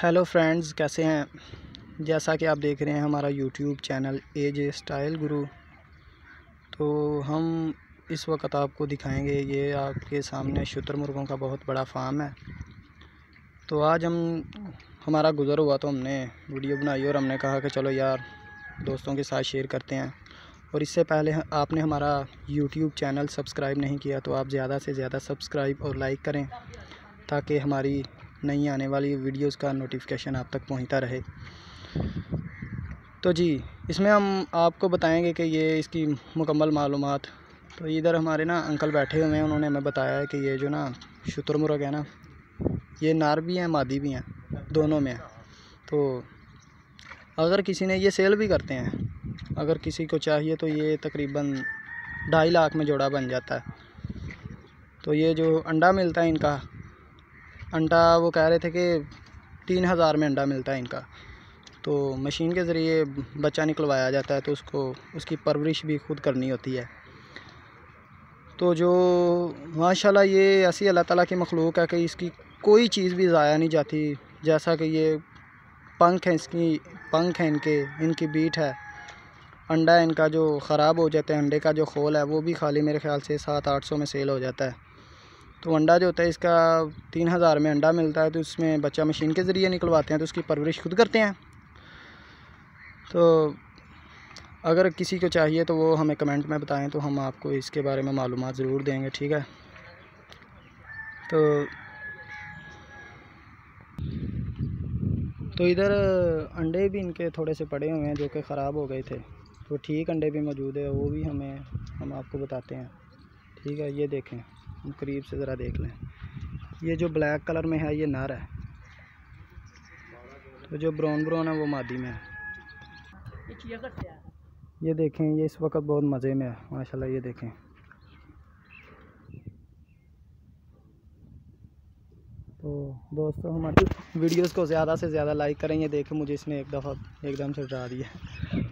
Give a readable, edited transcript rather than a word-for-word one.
Hello friends, कैसे हैं। जैसा कि आप देख रहे हैं हमारा यूट्यूब चैनल एजे स्टाइल गुरु। तो हम इस वक्त आपको दिखाएंगे, ये आपके सामने शुतुरमुर्गों का बहुत बड़ा फार्म है। तो आज हमारा गुज़र हुआ तो हमने वीडियो बनाई और हमने कहा कि चलो यार दोस्तों के साथ शेयर करते हैं। और इससे पहले आपने हमारा यूट्यूब चैनल सब्सक्राइब नहीं किया तो आप ज़्यादा से ज़्यादा सब्सक्राइब और लाइक करें, ताकि हमारी नई आने वाली वीडियोस का नोटिफिकेशन आप तक पहुंचता रहे। तो जी, इसमें हम आपको बताएंगे कि ये इसकी मुकम्मल मालूमात। तो इधर हमारे ना अंकल बैठे हुए हैं, उन्होंने हमें बताया है कि ये जो ना शुतुरमुर्ग है ना, ये नर भी हैं मादी भी हैं, दोनों में है। तो अगर किसी ने ये सेल भी करते हैं, अगर किसी को चाहिए तो ये तकरीबन 2.5 लाख में जोड़ा बन जाता है। तो ये जो अंडा मिलता है इनका, अंडा वो कह रहे थे कि 3000 में अंडा मिलता है इनका। तो मशीन के ज़रिए बच्चा निकलवाया जाता है, तो उसकी परवरिश भी खुद करनी होती है। तो जो माशाल्लाह ये ऐसी अल्लाह ताला की मखलूक है कि इसकी कोई चीज़ भी ज़ाया नहीं जाती। जैसा कि ये पंख हैं, पंख हैं इनकी बीट है, अंडा इनका जो ख़राब हो जाता है, अंडे का जो खोल है वो भी खाली मेरे ख़्याल से 700-800 में सेल हो जाता है। तो अंडा जो होता है इसका 3000 में अंडा मिलता है। तो इसमें बच्चा मशीन के ज़रिए निकलवाते हैं, तो उसकी परवरिश खुद करते हैं। तो अगर किसी को चाहिए तो वो हमें कमेंट में बताएं, तो हम आपको इसके बारे में मालूमात ज़रूर देंगे, ठीक है। तो इधर अंडे भी इनके थोड़े से पड़े हुए हैं जो कि ख़राब हो गए थे। तो ठीक अंडे भी मौजूद है, वो भी हम आपको बताते हैं, ठीक है। ये देखें, हम करीब से ज़रा देख लें। ये जो ब्लैक कलर में है ये नर है, तो जो ब्राउन है वो मादी में है। ये देखें, ये इस वक्त बहुत मज़े में है माशाल्लाह। ये देखें, तो दोस्तों हमारी वीडियोस को ज़्यादा से ज़्यादा लाइक करें। ये देखें, मुझे इसने एकदम से डरा दिया।